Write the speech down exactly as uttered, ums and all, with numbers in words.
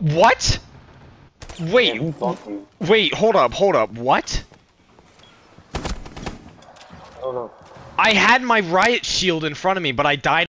What? Wait, Yeah, fuck you. wait, hold up, hold up, what? Hold up. I had my riot shield in front of me, but I died